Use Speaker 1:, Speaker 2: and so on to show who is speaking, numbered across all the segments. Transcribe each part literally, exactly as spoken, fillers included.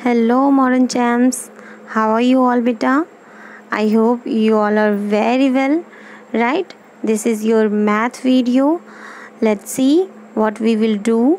Speaker 1: Hello, modern champs. How are you all, beta? I hope you all are very well, right? This is your math video. Let's see what we will do.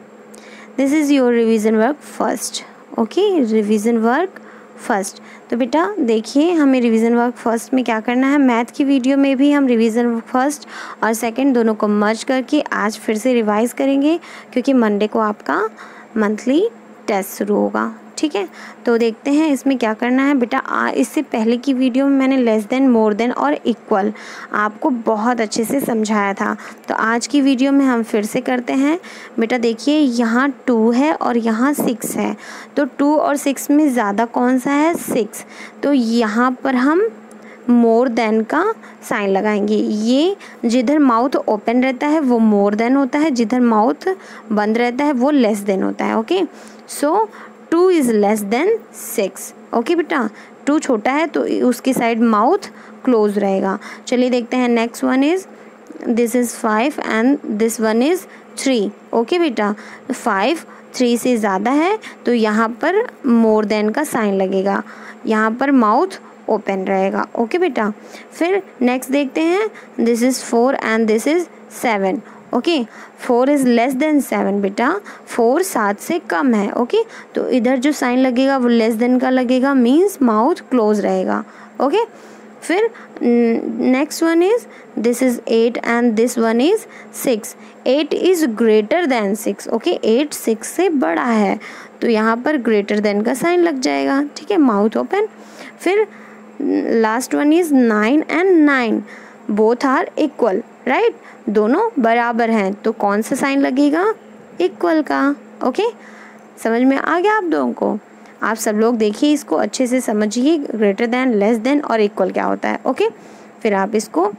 Speaker 1: This is your revision work first. Okay, revision work first. तो बेटा देखिए, हमें revision work first में क्या करना है। Math की video में भी हम रिवीजन वर्क फर्स्ट और सेकंड दोनों को मर्ज करके आज फिर से रिवाइज करेंगे, क्योंकि मंडे को आपका मंथली टेस्ट शुरू होगा। ठीक है, तो देखते हैं इसमें क्या करना है बेटा। आ, इससे पहले की वीडियो में मैंने लेस देन, मोर देन और इक्वल आपको बहुत अच्छे से समझाया था। तो आज की वीडियो में हम फिर से करते हैं। बेटा देखिए, यहाँ टू है और यहाँ सिक्स है, तो टू और सिक्स में ज़्यादा कौन सा है? सिक्स। तो यहाँ पर हम मोर देन का साइन लगाएंगे। ये जिधर माउथ ओपन रहता है वो मोर देन होता है, जिधर माउथ बंद रहता है वो लेस देन होता है। Okay, so two is less than six. Okay बेटा, टू छोटा है तो उसकी साइड माउथ क्लोज रहेगा। चलिए देखते हैं। Next one is, this is five and this one is three. Okay बेटा, फाइव थ्री से ज़्यादा है तो यहाँ पर मोर देन का साइन लगेगा, यहाँ पर माउथ ओपन रहेगा। ओके बेटा, फिर नेक्स्ट देखते हैं। This is four and this is seven. Okay, four is less than seven बेटा, फोर सात से कम है। ओके, तो इधर जो साइन लगेगा वो लेस देन का लगेगा, मीन्स माउथ क्लोज रहेगा। ओके, फिर next one is, this is eight and this one is six. Eight is greater than six. Okay, eight six से बड़ा है तो यहाँ पर ग्रेटर देन का साइन लग जाएगा। ठीक है, माउथ ओपन। फिर last one is nine and nine, both are equal, right, दोनों बराबर हैं, तो कौन सा साइन लगेगा? इक्वल का। ओके, समझ में आ गया आप लोगों को? आप सब लोग देखिए, इसको अच्छे से समझिए, ग्रेटर देन, लेस देन और इक्वल क्या होता है। ओके, फिर आप इसको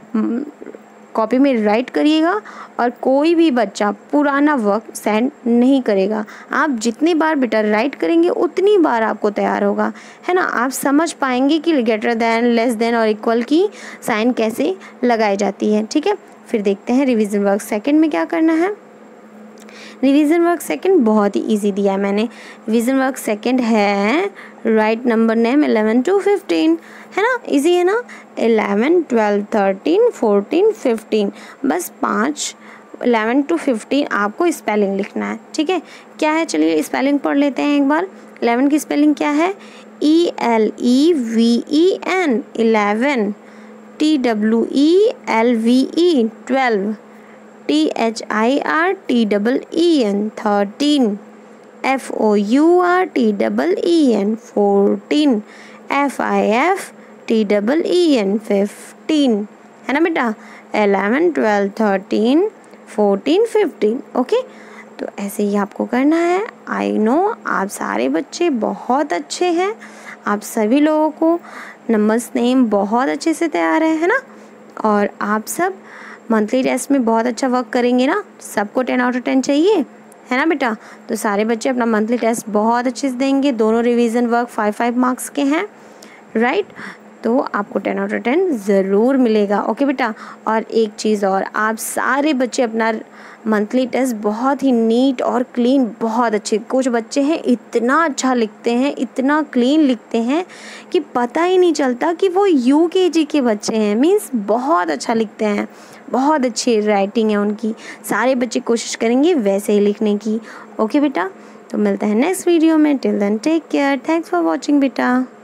Speaker 1: कॉपी में राइट करिएगा और कोई भी बच्चा पुराना वर्क सेंड नहीं करेगा। आप जितनी बार बेटा राइट करेंगे उतनी बार आपको तैयार होगा, है ना। आप समझ पाएंगे कि ग्रेटर देन, लेस देन और इक्वल की साइन कैसे लगाई जाती है। ठीक है, फिर देखते हैं रिवीजन वर्क सेकंड में क्या करना है। रिवीजन वर्क सेकंड बहुत ही इजी दिया है मैंने। रिवीजन वर्क सेकंड है write number name eleven to fifteen, है ना, इजी है ना। Eleven, twelve, thirteen, fourteen, fifteen, बस पाँच, इलेवन टू फिफ्टीन आपको स्पेलिंग लिखना है। ठीक है, क्या है, चलिए स्पेलिंग पढ़ लेते हैं एक बार। इलेवन की स्पेलिंग क्या है? E L E V E N, eleven. T W E L V E, twelve. T H I R T double E N, thirteen. F O U R T double E N, fourteen. F I F T double E N, fifteen, है ना बेटा। Eleven, twelve, thirteen, fourteen, fifteen. Okay, तो ऐसे ही आपको करना है। I know आप सारे बच्चे बहुत अच्छे हैं, आप सभी लोगों को नंबर्स नेम बहुत अच्छे से तैयार है, है ना। और आप सब मंथली टेस्ट में बहुत अच्छा वर्क करेंगे ना, सबको टेन आउट ऑफ टेन चाहिए, है ना बेटा। तो सारे बच्चे अपना मंथली टेस्ट बहुत अच्छे से देंगे। दोनों revision work five five marks के हैं, राइट, तो आपको टेन आउट ऑफ टेन ज़रूर मिलेगा। ओके बेटा, और एक चीज़ और, आप सारे बच्चे अपना मंथली टेस्ट बहुत ही नीट और क्लीन, बहुत अच्छे, कुछ बच्चे हैं इतना अच्छा लिखते हैं, इतना क्लीन लिखते हैं कि पता ही नहीं चलता कि वो यू के जी के बच्चे हैं, मीन्स बहुत अच्छा लिखते हैं, बहुत अच्छी राइटिंग है उनकी। सारे बच्चे कोशिश करेंगे वैसे ही लिखने की। ओके बेटा, तो मिलते हैं नेक्स्ट वीडियो में। Till then take care, thanks for watching बेटा।